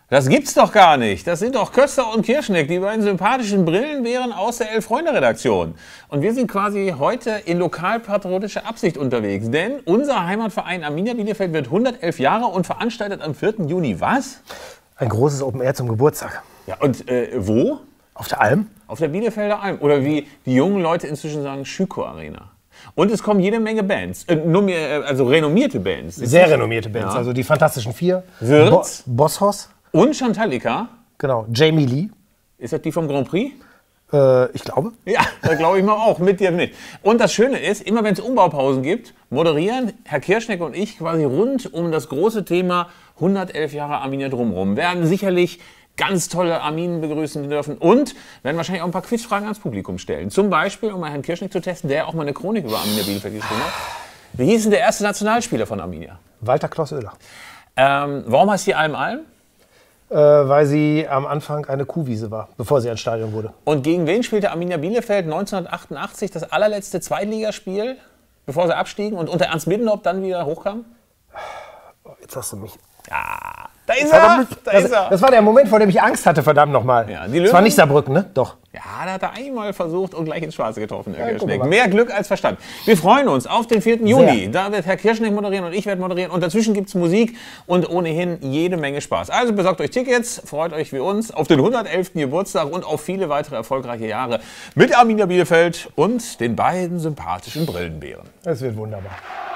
Das gibt's doch gar nicht. Das sind doch Köster und Kirschneck, die beiden sympathischen Brillenbären aus der Elf-Freunde-Redaktion. Und wir sind quasi heute in lokalpatriotischer Absicht unterwegs. Denn unser Heimatverein Arminia Bielefeld wird 111 Jahre und veranstaltet am 4. Juni was? Ein großes Open Air zum Geburtstag. Ja, und wo? Auf der Alm? Auf der Bielefelder Alm. Oder wie die jungen Leute inzwischen sagen, Schüko Arena. Und es kommen jede Menge Bands, also renommierte Bands. Sehr renommierte Bands, Ja. also die Fantastischen Vier. Wirtz. Bosshaus. Und Chantalika. Genau, Jamie Lee. Ist das die vom Grand Prix? Ich glaube. Ja, da glaube ich mal auch, mit dir mit. Und das Schöne ist, immer wenn es Umbaupausen gibt, moderieren Herr Kirschneck und ich quasi rund um das große Thema 111 Jahre Arminia drumherum. Werden sicherlich ganz tolle Arminen begrüßen dürfen und werden wahrscheinlich auch ein paar Quizfragen ans Publikum stellen. Zum Beispiel, um mal Herrn Kirschneck zu testen, der auch mal eine Chronik über Arminia Bielefeld geschrieben hat. Wie hieß denn der erste Nationalspieler von Arminia? Walter Klaus Oehler. Warum heißt die Alm Alm? Weil sie am Anfang eine Kuhwiese war, bevor sie ein Stadion wurde. Und gegen wen spielte Arminia Bielefeld 1988 das allerletzte Zweitligaspiel, bevor sie abstiegen und unter Ernst Middendorf dann wieder hochkamen? Jetzt hast du mich. Ja, da ist er! Da ist er! Das war der Moment, vor dem ich Angst hatte, verdammt nochmal. Ja, die das war nicht Saarbrücken, ne? Doch. Ja, da hat er einmal versucht und gleich ins Schwarze getroffen, Herr Ja, Kirschneck. guck mal. Mehr Glück als Verstand. Wir freuen uns auf den 4. Juni. Da wird Herr Kirschneck moderieren und ich werde moderieren. Und dazwischen gibt es Musik und ohnehin jede Menge Spaß. Also besorgt euch Tickets, freut euch wie uns auf den 111. Geburtstag und auf viele weitere erfolgreiche Jahre mit Arminia Bielefeld und den beiden sympathischen Brillenbären. Es wird wunderbar.